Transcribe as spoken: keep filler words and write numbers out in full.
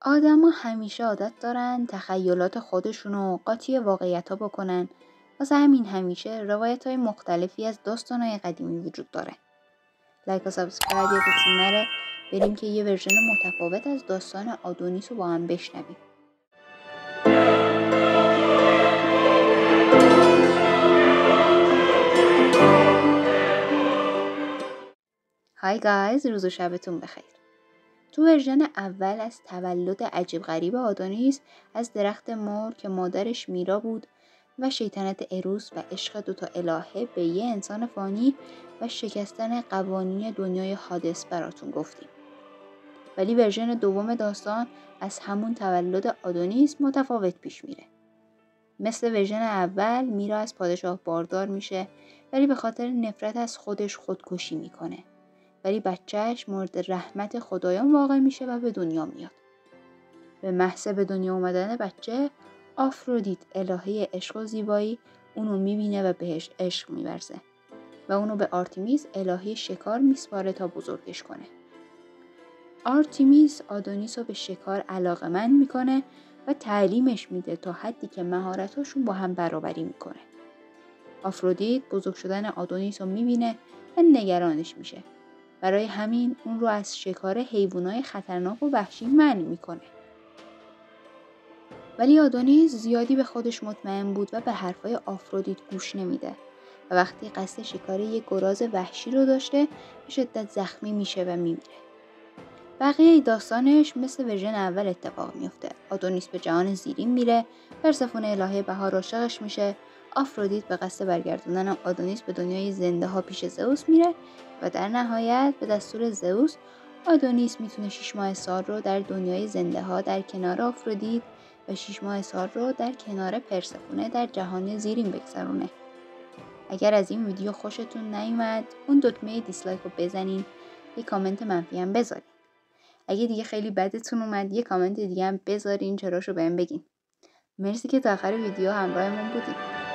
آدما همیشه عادت دارن تخیلات خودشونو قاطی واقعیت ها بکنن. واسه همین همیشه روایت های مختلفی از داستان های قدیمی وجود داره. لایک و سابسکرایب یادتون نره، بریم که یه ورژن متفاوت از داستان آدونیس رو با هم بشنویم. های گایز، روز و شبتون بخیر. تو ورژن اول از تولد عجیب غریب آدونیس از درخت مور که مادرش میرا بود و شیطنت اروس و عشق دوتا الهه به یه انسان فانی و شکستن قوانین دنیای حادث براتون گفتیم. ولی ورژن دوم داستان از همون تولد آدونیس متفاوت پیش میره. مثل ورژن اول میرا از پادشاه باردار میشه، ولی به خاطر نفرت از خودش خودکشی میکنه. ولی بچهش مورد رحمت خدایان واقع میشه و به دنیا میاد. به محض به دنیا اومدن بچه، آفرودیت الهه عشق و زیبایی اونو میبینه و بهش عشق میورزه و اونو به آرتیمیس الهه شکار میسپاره تا بزرگش کنه. آرتیمیس آدونیس رو به شکار علاقه‌مند میکنه و تعلیمش میده تا حدی که مهارتاشون با هم برابری میکنه. آفرودیت بزرگ شدن آدونیس رو میبینه و نگرانش میشه. برای همین اون رو از شکار حیوانات خطرناک و وحشی منع میکنه. ولی آدونیس زیادی به خودش مطمئن بود و به حرفای آفرودیت گوش نمیده و وقتی قصد شکار یک گراز وحشی رو داشته به شدت زخمی میشه و میمیره. بقیه داستانش مثل ورژن اول اتفاق میفته. آدونیس به جهان زیرین میره، پرسفونه الهه بهار عاشقش میشه، آفرودیت به قصد برگردوندن آدونیس به دنیای زنده ها پیش زئوس میره و در نهایت به دستور زئوس آدونیس میتونه شش ماه سال رو در دنیای زنده ها در کنار آفرودیت و شش ماه سال رو در کنار پرسفونه در جهان زیرین بگذرونه. اگر از این ویدیو خوشتون نیومد اون دکمه دیسلایک رو بزنین، یه کامنت منفی هم بذارین. اگه دیگه خیلی بدتون اومد یه کامنت دیگه هم بذارین چراشو بهم بگین. مرسی که تا آخر ویدیو همراهمون بودین.